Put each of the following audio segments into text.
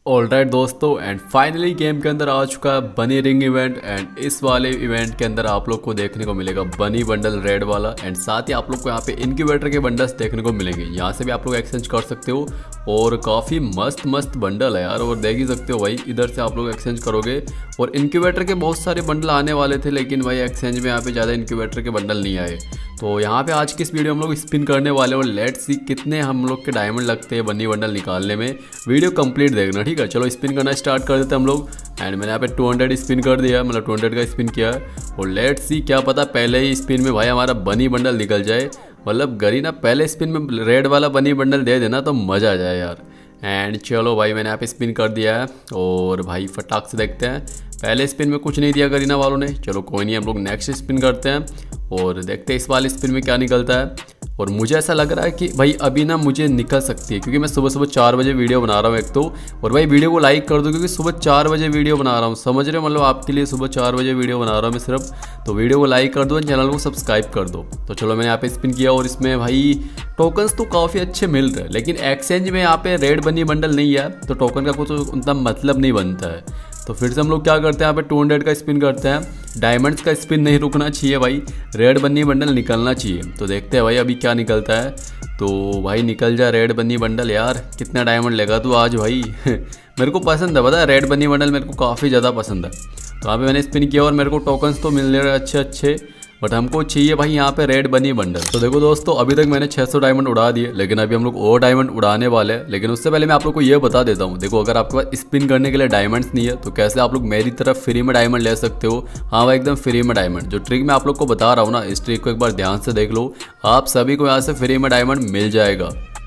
Alright दोस्तों, and finally game के अंदर आ चुका है बनी रिंग इवेंट। एंड इस वाले इवेंट के अंदर आप लोग को देखने को मिलेगा बनी बंडल रेड वाला। एंड साथ ही आप लोग को यहाँ पे इनक्यूबेटर के बंडल्स देखने को मिलेंगे। यहाँ से भी आप लोग एक्सचेंज कर सकते हो और काफ़ी मस्त मस्त बंडल है यार। और देख ही सकते हो भाई, इधर से आप लोग एक्सचेंज करोगे। और इनक्यूबेटर के बहुत सारे बंडल आने वाले थे, लेकिन भाई एक्सचेंज में यहाँ पे ज़्यादा इनक्यूबेटर के बंडल नहीं आए। तो यहाँ पे आज की इस वीडियो हम लोग स्पिन करने वाले हैं और लेट्स सी कितने हम लोग के डायमंड लगते हैं बनी बंडल निकालने में। वीडियो कंप्लीट देखना, ठीक है। चलो स्पिन करना स्टार्ट कर देते हैं हम लोग। एंड मैंने यहाँ पे 200 स्पिन कर दिया, मतलब 200 का स्पिन किया है। और लेट्स सी, क्या पता पहले ही स्पिन में भाई हमारा बनी बंडल निकल जाए। मतलब गरीना पहले स्पिन में रेड वाला बनी बंडल दे देना तो मज़ा आ जाए यार। एंड चलो भाई, मैंने यहाँ पे स्पिन कर दिया है और भाई फटाक से देखते हैं। पहले स्पिन में कुछ नहीं दिया गरीना वालों ने, चलो कोई नहीं, हम लोग नेक्स्ट स्पिन करते हैं और देखते हैं इस वाले स्पिन में क्या निकलता है। और मुझे ऐसा लग रहा है कि भाई अभी ना मुझे निकल सकती है, क्योंकि मैं सुबह सुबह 4 बजे वीडियो बना रहा हूँ एक तो। और भाई वीडियो को लाइक कर दो, क्योंकि सुबह 4 बजे वीडियो बना रहा हूँ, समझ रहे हो। मतलब आपके लिए सुबह 4 बजे वीडियो बना रहा हूँ मैं सिर्फ। तो वीडियो को लाइक कर दो, चैनल को सब्सक्राइब कर दो। तो चलो मैंने यहाँ पे स्पिन किया और इसमें भाई टोकन्स तो काफ़ी अच्छे मिल रहे हैं, लेकिन एक्सचेंज में यहाँ पे रेड बनी बंडल नहीं है, तो टोकन का कुछ उतना मतलब नहीं बनता है। तो फिर से हम लोग क्या करते हैं, यहाँ पे 200 का स्पिन करते हैं। डायमंड्स का स्पिन नहीं रुकना चाहिए भाई, रेड बन्नी बंडल निकलना चाहिए। तो देखते हैं भाई अभी क्या निकलता है। तो भाई निकल जा रेड बन्नी बंडल यार। कितना डायमंड लेगा तू आज भाई? मेरे को पसंद है, पता है, रेड बन्नी बंडल मेरे को काफ़ी ज़्यादा पसंद है। तो यहाँ पे मैंने स्पिन किया और मेरे को टोकन्स तो मिल रहे अच्छे अच्छे, बट हमको चाहिए भाई यहाँ पे रेड बनी बंडल। तो देखो दोस्तों, अभी तक मैंने 600 डायमंड उड़ा दिए, लेकिन अभी हम लोग और डायमंड उड़ाने वाले हैं। लेकिन उससे पहले मैं आप लोग को ये बता देता हूँ, देखो अगर आपके पास स्पिन करने के लिए डायमंड्स नहीं है तो कैसे आप लोग मेरी तरफ फ्री में डायमंड ले सकते हो। हाँ भाई, एकदम फ्री में डायमंड। जो ट्रिक मैं आप लोग को बता रहा हूँ ना, इस ट्रिक को एक बार ध्यान से देख लो, आप सभी को यहाँ से फ्री में डायमंड मिल जाएगा।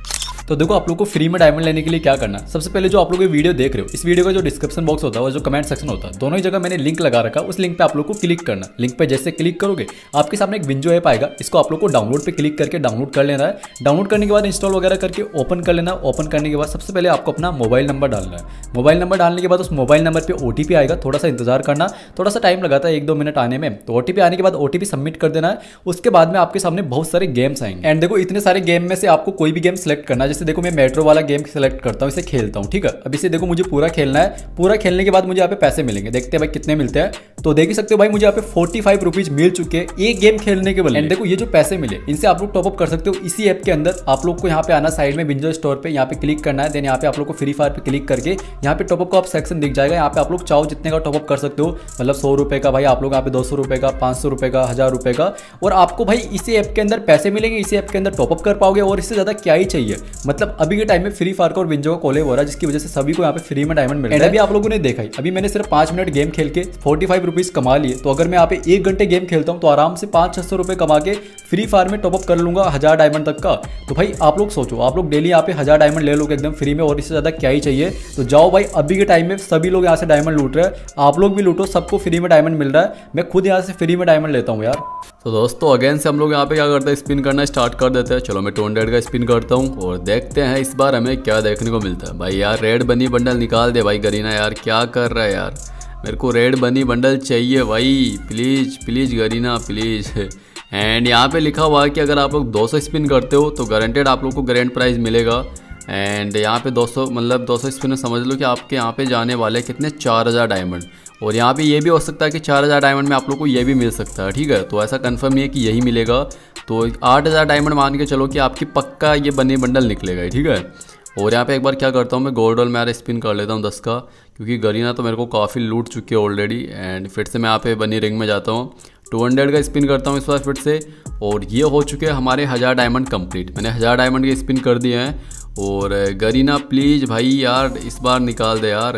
तो देखो, आप लोग को फ्री में डायमंड लेने के लिए क्या करना है। सबसे पहले जो आप लोग ये वीडियो देख रहे हो, इस वीडियो का जो डिस्क्रिप्शन बॉक्स होता है और जो कमेंट सेक्शन होता है, दोनों ही जगह मैंने लिंक लगा रखा है। उस लिंक पे आप लोग को क्लिक करना। लिंक पे जैसे क्लिक करोगे, आपके सामने एक विंडो ऐप आएगा। इसको आप लोग को डाउनलोड पे क्लिक करके डाउनलोड कर लेना है। डाउनलोड करने के बाद इंस्टॉल वगैरह करके ओपन कर लेना। ओपन करने के बाद सबसे पहले आपको अपना मोबाइल नंबर डालना है। मोबाइल नंबर डालने के बाद उस मोबाइल नंबर पर OTP आएगा। थोड़ा सा इंतजार करना, थोड़ा सा टाइम लगाता है 1-2 मिनट आने में। तो OTP आने के बाद OTP सबमिट कर देना है। उसके बाद में आपके सामने बहुत सारे गेम्स आएंगे। एंड देखो, इतने सारे गेम में से आपको कोई भी गेम सेलेक्ट करना है। जैसे देखो, मैं मेट्रो वाला गेम सेलेक्ट करता हूँ, इसे खेलता हूँ, ठीक है। अब इसे देखो, मुझे पूरा खेलना है। पूरा खेलने के बाद मुझे यहाँ पे पैसे मिलेंगे। देखते हैं भाई कितने मिलते हैं। तो देख ही सकते हो भाई, मुझे यहाँ पे 45 रुपीज मिल चुके हैं एक गेम खेलने के बदले। एंड देखो, ये जो पैसे मिले, इनसे आप लोग टॉपअप कर सकते हो इसी ऐप के अंदर। आप लोग को यहाँ पे आना, साइड में विंडो स्टोर पे यहाँ पे क्लिक करना है। देन यहाँ पे आप लोग को फ्री फायर पे क्लिक करके यहाँ पे टॉपअप का सेक्शन दिख जाएगा। यहाँ पे आप लोग चाहो जितने का टॉपअप कर सकते हो। मतलब 100 रुपए का भाई आप लोग यहाँ पे 200 रुपए का, 500 रुपए का, 1000 रुपए का। और आपको भाई इसी ऐप के अंदर पैसे मिलेंगे, इसी ऐप के अंदर टॉपअप कर पाओगे। और इससे ज्यादा क्या ही चाहिए। मतलब अभी के टाइम में फ्री फायर का और विंडो का कोलैब हो रहा है, जिसकी वजह से सभी को यहाँ पे फ्री में डायमंड मिल रहा है। अभी आप लोगों ने देखा ही, अभी मैंने सिर्फ 5 मिनट गेम खेल के 45 रुपीज कमा लिए। तो अगर मैं यहाँ पे 1 घंटे गेम खेलता हूँ तो आराम से 500-600 रुपए कमा के फ्री फायर में टॉपअप कर लूंगा 1000 डायमंड तक का। तो भाई आप लोग सोचो, आप लोग डेली यहाँ पे 1000 डायमंड ले लोगे एकदम फ्री में, और इससे ज्यादा क्या ही चाहिए। तो जाओ भाई, अभी के टाइम में सभी लोग यहाँ से डायमंड लूट रहे हैं, आप लोग भी लूटो, सबको फ्री में डायमंड मिल रहा है। मैं खुद यहाँ से फ्री में डायमंड लेता हूँ यार। तो दोस्तों अगेन से हम लोग यहाँ पे क्या करते हैं, स्पिन करना स्टार्ट कर देते हैं। चलो मैं 200 का स्पिन करता हूँ और देखते हैं इस बार हमें क्या देखने को मिलता है। भाई यार रेड बनी बंडल निकाल दे भाई गरीना, यार क्या कर रहा है यार। मेरे को रेड बनी बंडल चाहिए भाई, please please Garena please. And यहाँ पे लिखा हुआ है कि अगर आप लोग 200 स्पिन करते हो तो गारंटेड आप लोग को ग्रैंड प्राइज़ मिलेगा। एंड यहाँ पे 200 मतलब 200 स्पिन में समझ लो कि आपके यहाँ पे जाने वाले कितने 4000 डायमंड। और यहाँ पे ये भी हो सकता है कि 4000 डायमंड में आप लोग को ये भी मिल सकता है, ठीक है। तो ऐसा कंफर्म नहीं है कि यही मिलेगा। तो 8000 डायमंड मान के चलो कि आपकी पक्का ये बनी बंडल निकलेगा, ठीक है। और यहाँ पे एक बार क्या करता हूँ, मैं गोल्ड और मैं स्पिन कर लेता हूँ 10 का, क्योंकि गरीना तो मेरे को काफ़ी लूट चुकी है ऑलरेडी। एंड फिर से मैं यहाँ पे बनी रिंग में जाता हूँ, 200 का स्पिन करता हूँ इस बार फिर से। और ये हो चुके हैं हमारे 1000 डायमंड कंप्लीट। मैंने 1000 डायमंड के स्पिन कर दिए हैं। और गरीना प्लीज़ भाई यार इस बार निकाल दे यार।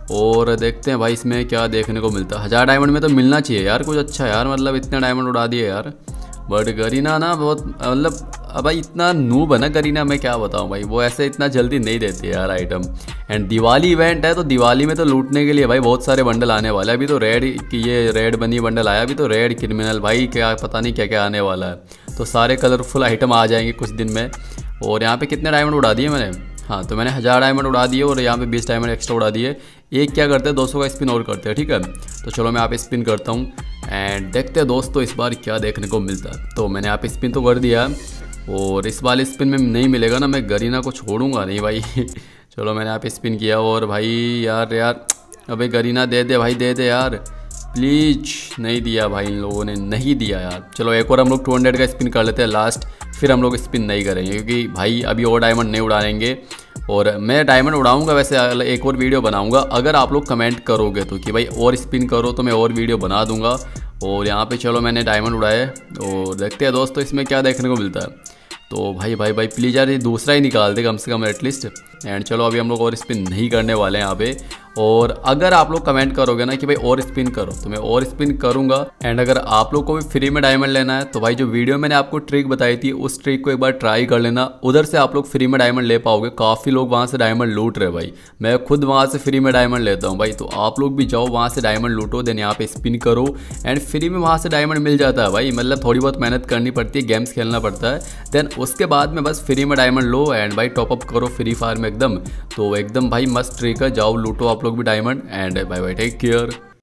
और देखते हैं भाई इसमें क्या देखने को मिलता है। 1000 डायमंड में तो मिलना चाहिए यार कुछ अच्छा यार, मतलब इतने डायमंड उड़ा दिए यार। बट गरीना ना बहुत, मतलब भाई इतना नूब है ना गरीना, मैं क्या बताऊं भाई, वो ऐसे इतना जल्दी नहीं देती यार आइटम। एंड दिवाली इवेंट है, तो दिवाली में तो लूटने के लिए भाई बहुत सारे बंडल आने वाले हैं। अभी तो रेड की ये रेड बनी बंडल आया, अभी तो रेड क्रिमिनल भाई क्या पता नहीं क्या क्या आने वाला है। तो सारे कलरफुल आइटम आ जाएंगे कुछ दिन में। और यहाँ पे कितने डायमंड उड़ा दिए मैंने, हाँ तो मैंने 1000 डायमंड उड़ा दिए और यहाँ पे 20 डायमंड एक्स्ट्रा उड़ा दिए। एक क्या करते हैं, 200 का स्पिन और करते हैं, ठीक है। तो चलो मैं यहाँ पे स्पिन करता हूँ एंड देखते हैं दोस्तों इस बार क्या देखने को मिलता है। तो मैंने यहाँ पे स्पिन तो कर दिया और इस वाले स्पिन में नहीं मिलेगा ना, मैं गरीना को छोड़ूंगा नहीं भाई। चलो मैंने यहाँ पे स्पिन किया और भाई यार यार अबे गरीना दे दे भाई, दे दे यार प्लीज। नहीं दिया भाई, इन लोगों ने नहीं दिया यार। चलो एक और हम लोग 200 का स्पिन कर लेते हैं लास्ट, फिर हम लोग स्पिन नहीं करेंगे क्योंकि भाई अभी और डायमंड नहीं उड़ाएंगे। और मैं डायमंड उड़ाऊंगा वैसे, एक और वीडियो बनाऊंगा अगर आप लोग कमेंट करोगे तो कि भाई और स्पिन करो तो मैं और वीडियो बना दूंगा। और यहाँ पे चलो मैंने डायमंड उड़ाए और देखते हैं दोस्तों इसमें क्या देखने को मिलता है। तो भाई भाई भाई प्लीज़ यार ये दूसरा ही निकाल दे कम से कम एटलीस्ट। एंड चलो अभी हम लोग और स्पिन नहीं करने वाले हैं यहाँ पे। और अगर आप लोग कमेंट करोगे ना कि भाई और स्पिन करो तो मैं और स्पिन करूँगा। एंड अगर आप लोग को भी फ्री में डायमंड लेना है तो भाई जो वीडियो मैंने आपको ट्रिक बताई थी उस ट्रिक को एक बार ट्राई कर लेना, उधर से आप लोग फ्री में डायमंड ले पाओगे। काफ़ी लोग वहाँ से डायमंड लूट रहे भाई, मैं खुद वहाँ से फ्री में डायमंड लेता हूँ भाई। तो आप लोग भी जाओ वहाँ से डायमंड लूटो, देन यहाँ पे स्पिन करो एंड फ्री में वहाँ से डायमंड मिल जाता है भाई। मतलब थोड़ी बहुत मेहनत करनी पड़ती है, गेम्स खेलना पड़ता है, देन उसके बाद में बस फ्री में डायमंड लो एंड भाई टॉपअप करो फ्री फायर में एकदम। तो एकदम भाई मस्त ट्रिक है, जाओ लूटो आप लोग भी diamond and bye bye, take care.